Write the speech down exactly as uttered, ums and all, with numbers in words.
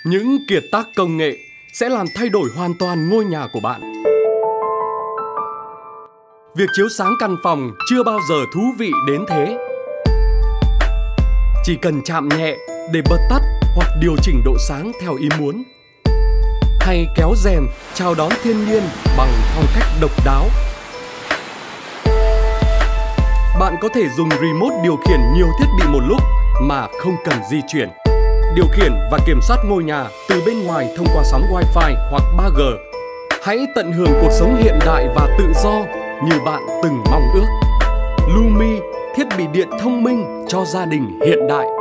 Những kiệt tác công nghệ sẽ làm thay đổi hoàn toàn ngôi nhà của bạn. Việc chiếu sáng căn phòng chưa bao giờ thú vị đến thế. Chỉ cần chạm nhẹ để bật tắt hoặc điều chỉnh độ sáng theo ý muốn. Hay kéo rèm chào đón thiên nhiên bằng phong cách độc đáo. Bạn có thể dùng remote điều khiển nhiều thiết bị một lúc mà không cần di chuyển. Điều khiển và kiểm soát ngôi nhà từ bên ngoài thông qua sóng Wi-Fi hoặc ba G. Hãy tận hưởng cuộc sống hiện đại và tự do như bạn từng mong ước. Lumi, thiết bị điện thông minh cho gia đình hiện đại.